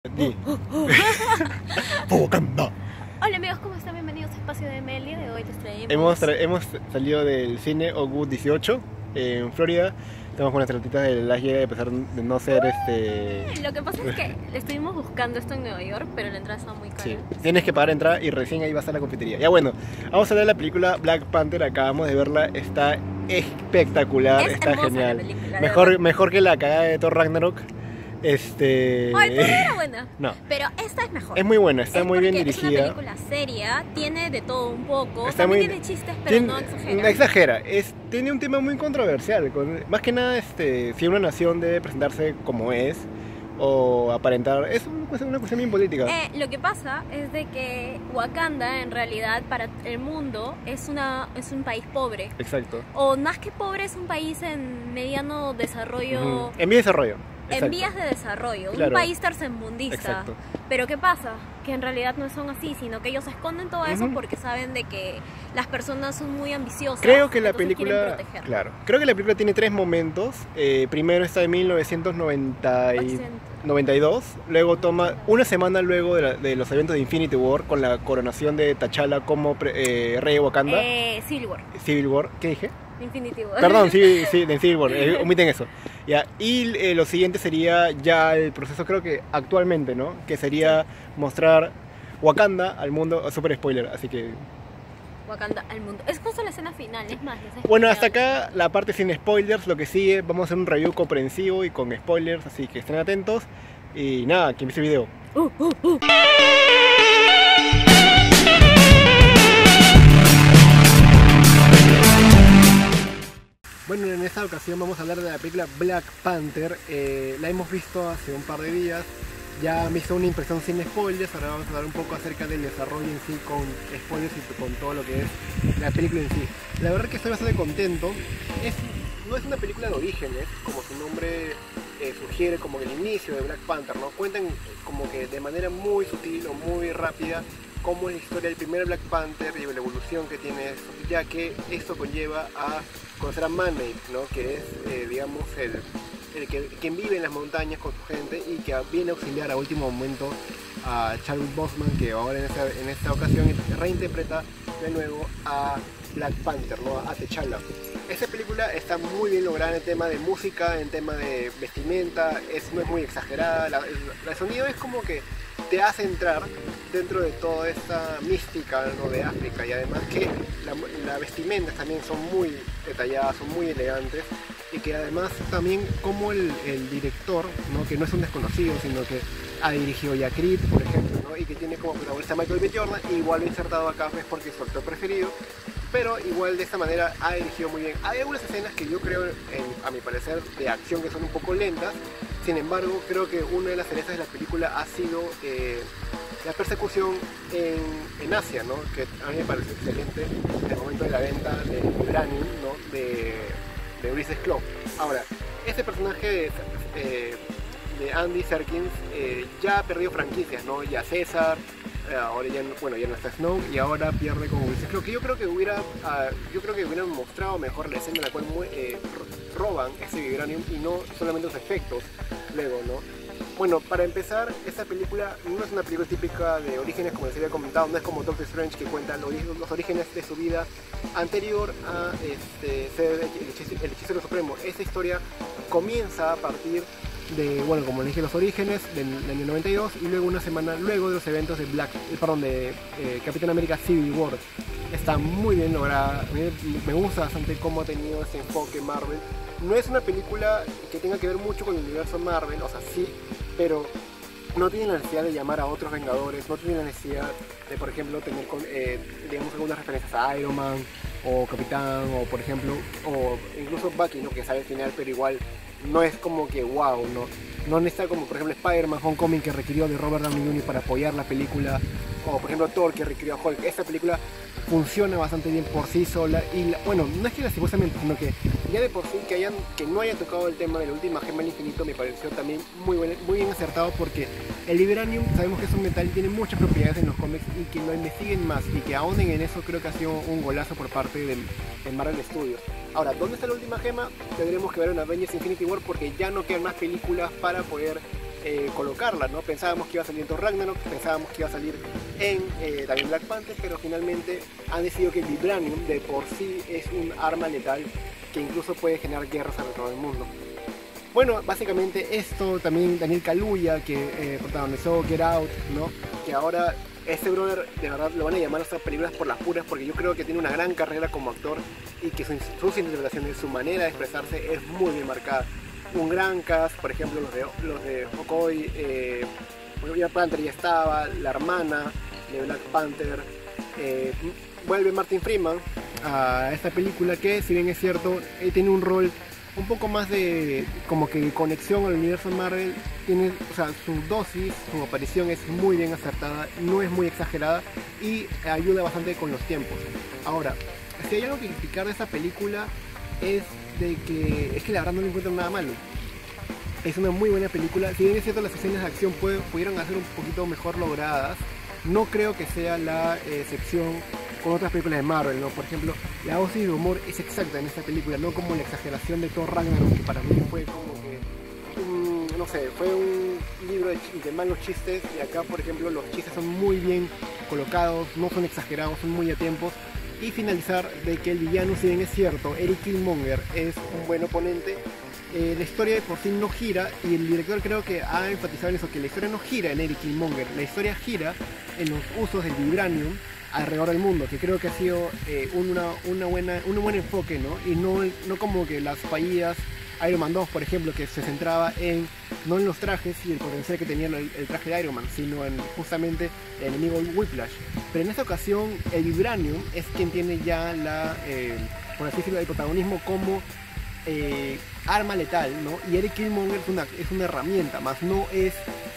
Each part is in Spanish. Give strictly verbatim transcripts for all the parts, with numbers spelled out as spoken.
Di. Wakanda. Hola amigos, ¿cómo están? Bienvenidos a Espacio de Melia. De hoy les traemos... Hemos, tra hemos salido del cine Oakwood dieciocho en Florida. Estamos con nuestras ratitas de la Jedi, a pesar de no ser este... Lo que pasa es que estuvimos buscando esto en Nueva York, pero la entrada estaba muy cara. Sí, tienes que pagar entrada y recién ahí va a estar la confitería. Ya bueno, vamos a ver la película Black Panther. Acabamos de verla, está espectacular, Es está hermosa genial. la película, de mejor, verdad. mejor que la cagada de Thor Ragnarok. Este... Ay, pero era buena. No, Pero esta es mejor. es muy buena, está Es muy bien porque es una dirigida. película seria, tiene de todo un poco. Está También muy- tiene chistes, pero Tiene- no exagera. exagera. Es, tiene un tema muy controversial. Con, más que nada, este, si una nación debe presentarse como es o aparentar. Es una cuestión, una cuestión bien política. Eh, lo que pasa es de que Wakanda en realidad para el mundo es, una, es un país pobre. Exacto. O más que pobre, es un país en mediano desarrollo. Ujú. En mi desarrollo. En Exacto. vías de desarrollo, Claro. un país tercermundista. Exacto. Pero ¿qué pasa? Que en realidad no son así, sino que ellos esconden todo eso Ujú. porque saben de que las personas son muy ambiciosas. Creo que la entonces quieren película, proteger. claro, creo que la película tiene tres momentos. Eh, primero está de mil novecientos noventa y noventa y dos, luego toma una semana luego de, la- de los eventos de Infinity War con la coronación de T'Challa como pre- eh, rey de Wakanda. Eh, Civil War, Civil War, ¿qué dije? Infinity War. Perdón, sí, sí, de Civil War, eh, omiten eso. Ya, y eh, lo siguiente sería ya el proceso, creo que actualmente, ¿no? Que sería mostrar Wakanda al mundo, super spoiler, así que... Wakanda al mundo. Es justo la escena final, es más. les he Bueno, hasta spoileado. acá la parte sin spoilers, lo que sigue, vamos a hacer un review comprensivo y con spoilers, así que estén atentos. Y nada, que empiece el video. Uh, uh, uh. Bueno, en esta ocasión vamos a hablar de la película Black Panther. Eh, la hemos visto hace un par de días. Ya me hizo una impresión sin spoilers. Ahora vamos a hablar un poco acerca del desarrollo en sí con spoilers y con todo lo que es la película en sí. La verdad que estoy bastante contento. Es, no es una película de orígenes, como su nombre eh, sugiere, como el inicio de Black Panther, ¿no? Cuentan como que de manera muy sutil o muy rápida cómo es la historia del primer Black Panther y la evolución que tiene esto, ya que esto conlleva a conocer a Man-Made, ¿no? Que es, eh, digamos, el, el que, quien vive en las montañas con su gente y que viene a auxiliar a último momento a Chadwick Boseman, que ahora en esta, en esta ocasión reinterpreta de nuevo a Black Panther, ¿no? A T'Challa. Esta película está muy bien lograda en el tema de música, en tema de vestimenta, es, no es muy exagerada, la, el, el sonido es como que te hace entrar dentro de toda esta mística, ¿no? De África, y además que la, la vestimenta también son muy detalladas, son muy elegantes, y que además también como el, el director, ¿no? Que no es un desconocido, sino que ha dirigido ya Creed, por ejemplo, ¿no? Y que tiene como protagonista a Michael B. Jordan, y igual lo he insertado acá es porque es su actor preferido, pero igual de esta manera ha dirigido muy bien. Hay algunas escenas que yo creo, en, a mi parecer, de acción que son un poco lentas. Sin embargo, creo que una de las cerezas de la película ha sido eh, la persecución en, en Asia, ¿no? Que a mí me parece excelente en el momento de la venta de Vibranium, ¿no? de, de Ulysses Claw. Ahora, este personaje de, eh, de Andy Serkins eh, ya ha perdido franquicias, ¿no? Ya César, eh, ahora ya, no- bueno, ya no está Snow y ahora pierde con Ulysses Claw, que yo creo que hubiera, ah, yo creo que hubieran mostrado mejor la escena en la cual mu- eh, roban ese Vibranium y no solamente los efectos luego, ¿no? Bueno, para empezar, esta película no es una película típica de orígenes, como les había comentado, no es como Doctor Strange que cuenta los, los orígenes de su vida anterior a este, ser el hechicero, el hechicero supremo. Esta historia comienza a partir de, bueno, como les dije, los orígenes del, del año noventa y dos y luego una semana luego de los eventos de Black, eh, perdón, de eh, Capitán América Civil War. Está muy bien lograda, a mí me gusta bastante cómo ha tenido ese enfoque Marvel. No es una película que tenga que ver mucho con el universo Marvel, o sea, sí, pero no tiene la necesidad de llamar a otros Vengadores, no tiene la necesidad de, por ejemplo, tener, con, eh, digamos, algunas referencias a Iron Man o Capitán, o por ejemplo, o incluso Bucky, ¿no? Que sale al final, pero igual no es como que wow, ¿no? No necesita como, por ejemplo, Spider-Man Homecoming, que requirió de Robert Downey junior para apoyar la película, o por ejemplo Thor, que requirió a Hulk. Esta película funciona bastante bien por sí sola y la- bueno, no es que lastimosamente, sino que ya de por sí que hayan que no haya tocado el tema de la última gema del infinito me pareció también muy, buen- muy bien acertado, porque el vibranium sabemos que es un metal, tiene muchas propiedades en los cómics y que lo investiguen más y que ahonden en eso, creo que ha sido un golazo por parte de, de Marvel Studios. Ahora, ¿dónde está la última gema? Tendremos que ver en Avengers Infinity War, porque ya no quedan más películas para poder eh, colocarla, ¿no? Pensábamos que iba a salir en Thor Ragnarok, pensábamos que iba a salir en eh, también Black Panther, pero finalmente han decidido que el Vibranium de por sí es un arma letal que incluso puede generar guerras alrededor del mundo. Bueno, básicamente esto también Daniel Kaluuya, que eh, protagonizó Get Out, ¿no? Que ahora este brother de verdad lo van a llamar a estas películas por las puras, porque yo creo que tiene una gran carrera como actor y que su, sus interpretaciones, su manera de expresarse es muy bien marcada. Un gran cast, por ejemplo los de, los de Okoye, eh, Black Panther ya estaba, la hermana de Black Panther, eh, vuelve Martin Freeman a esta película que, si bien es cierto, eh, tiene un rol un poco más de como que conexión al universo Marvel. Tiene, o sea, su dosis, su aparición es muy bien acertada, no es muy exagerada y ayuda bastante con los tiempos. Ahora, si hay algo que criticar de esta película es de que es que la verdad no le encuentro nada malo. Es una muy buena película, si bien es cierto las escenas de acción puede, pudieron hacer un poquito mejor logradas, no creo que sea la eh, excepción con otras películas de Marvel, ¿no? Por ejemplo, la dosis de humor es exacta en esta película, no como la exageración de Thor Ragnarok, que para mí fue como que, un, no sé, fue un libro de, de malos chistes, y acá, por ejemplo, los chistes son muy bien colocados, no son exagerados, son muy a tiempos. Y finalizar de que el villano, si bien es cierto, Eric Killmonger es un buen oponente, eh, la historia de por sí no gira, y el director creo que ha enfatizado en eso, que la historia no gira en Eric Killmonger, la historia gira en los usos del Vibranium alrededor del mundo, que creo que ha sido eh, una, una buena, un buen enfoque, ¿no? Y no, no como que las fallidas Iron Man dos, por ejemplo, que se centraba en no en los trajes y el potencial que tenía el, el traje de Iron Man, sino en justamente el enemigo Whiplash. Pero en esta ocasión el Vibranium es quien tiene ya la, eh, por así decirlo, el protagonismo como eh, arma letal, ¿no? Y Eric Killmonger es una, es una herramienta, más no es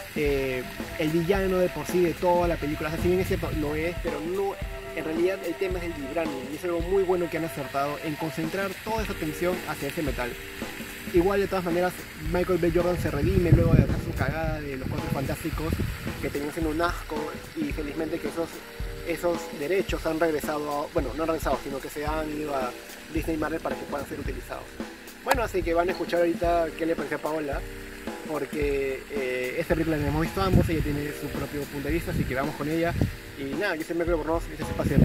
eh, el villano de por sí de toda la película. O sea, si bien es cierto, lo es, pero no, en realidad el tema es el Vibranium, y es algo muy bueno que han acertado en concentrar toda esa atención hacia ese metal. Igual, de todas maneras, Michael B. Jordan se redime luego de hacer su cagada de los Cuatro Fantásticos, que tenían siendo un asco, y felizmente que esos, esos derechos han regresado, a, bueno, no han regresado, sino que se han ido a Disney Marvel para que puedan ser utilizados. Bueno, así que van a escuchar ahorita qué le pareció a Paola, porque eh, esta película la hemos visto ambos, ella tiene su propio punto de vista, así que vamos con ella. Y nada, yo soy Michael Bornos, y este es Espacio.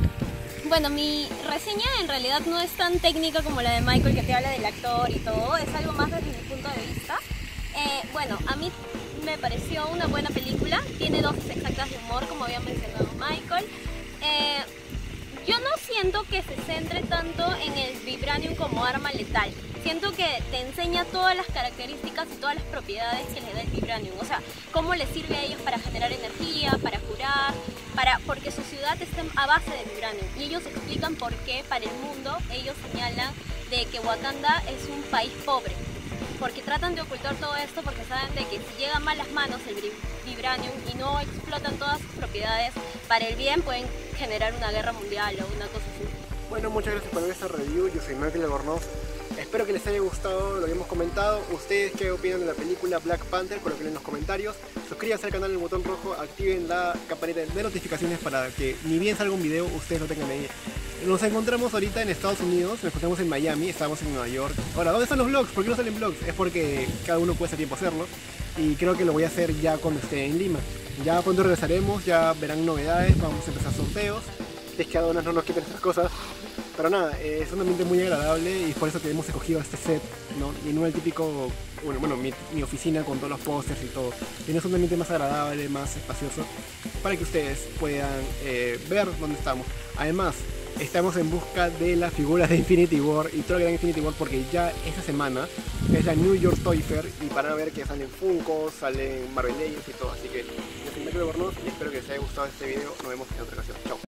Bueno, mi reseña en realidad no es tan técnica como la de Michael, que te habla del actor y todo, es algo más desde mi punto de vista. Eh, bueno, a mí me pareció una buena película, tiene dosis exactas de humor, como había mencionado Michael. Eh, yo no siento que se centre tanto en el Vibranium como arma letal. Siento que te enseña todas las características y todas las propiedades que le da el Vibranium. O sea, cómo les sirve a ellos para generar energía, para curar, para, porque su ciudad está a base de Vibranium. Y ellos explican por qué para el mundo ellos señalan de que Wakanda es un país pobre. Porque tratan de ocultar todo esto porque saben de que si llega a malas manos el Vibranium y no explotan todas sus propiedades para el bien, pueden generar una guerra mundial o una cosa así. Bueno, muchas gracias por ver esta review. Yo soy Michael Albornoz. Espero que les haya gustado lo que hemos comentado. ¿Ustedes qué opinan de la película Black Panther? Colóquenlo en los comentarios. Suscríbanse al canal, el botón rojo, activen la campanita de notificaciones para que ni bien salga un video, ustedes lo tengan ahí. Nos encontramos ahorita en Estados Unidos, nos encontramos en Miami, estamos en Nueva York. Ahora, ¿dónde están los vlogs? ¿Por qué no salen vlogs? Es porque cada uno cuesta tiempo hacerlo, y creo que lo voy a hacer ya cuando esté en Lima. Ya pronto regresaremos, ya verán novedades, vamos a empezar sorteos. Es que aduanas no nos quiten estas cosas. Pero nada, eh, es un ambiente muy agradable y por eso que hemos escogido este set, ¿no? Y no el típico, bueno, bueno mi, mi oficina con todos los pósters y todo. Tienes un ambiente más agradable, más espacioso, para que ustedes puedan eh, ver dónde estamos. Además, estamos en busca de las figuras de Infinity War y todo el gran Infinity War, porque ya esta semana es la New York Toy Fair y van a ver que salen Funkos, salen Marvel Legends y todo. Así que yo soy Michael Bornoz y espero que les haya gustado este video. Nos vemos en otra ocasión. Chao.